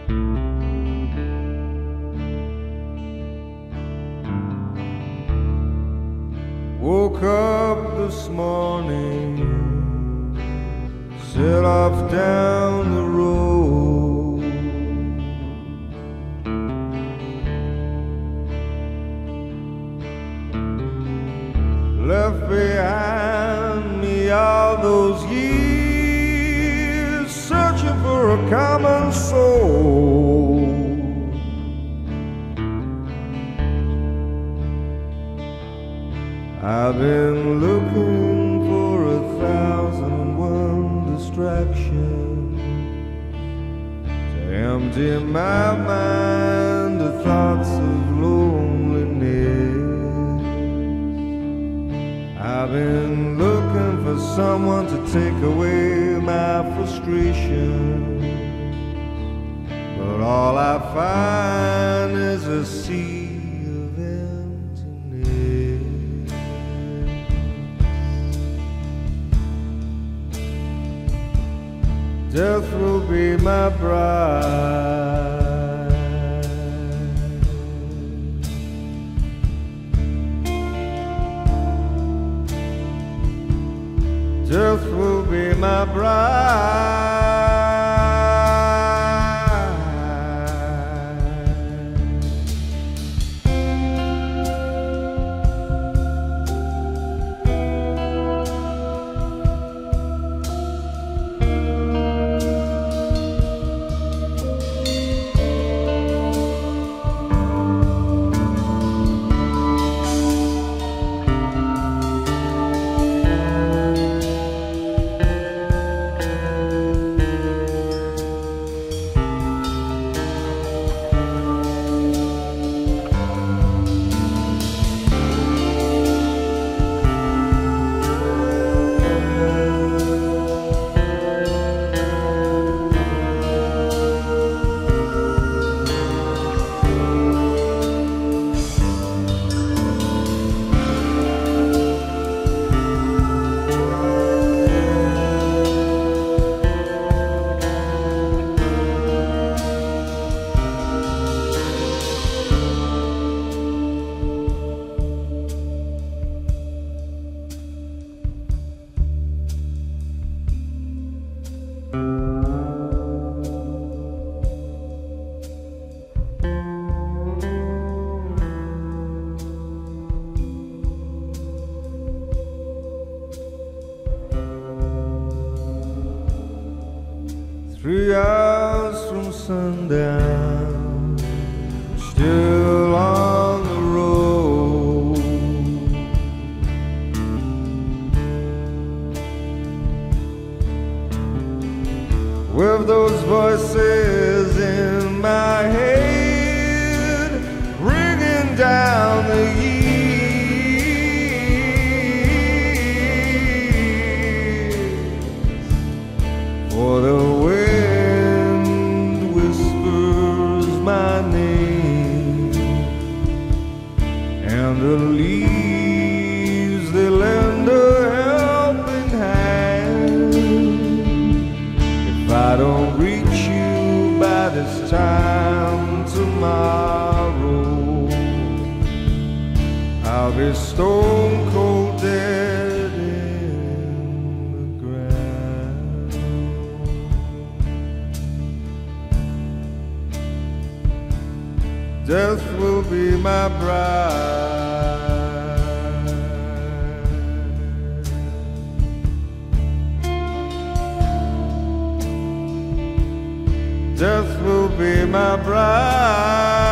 Woke up this morning, set off down the road. Left behind me all those years, searching for a common soul. I've been looking for 1,001 distractions to empty my mind of thoughts of loneliness. I've been looking for someone to take away my frustration, but all I find is a sea of emptiness. Death will be my bride. Death will be my bride. Three hours from sundown, still on the road. With those voices in my head, ringing down the years. For the wind whispers my name, and the leaves, they lend a helping hand. If I don't reach you by this time tomorrow, I'll be stone cold dead in the ground. Death will be my bride. Death will be my bride.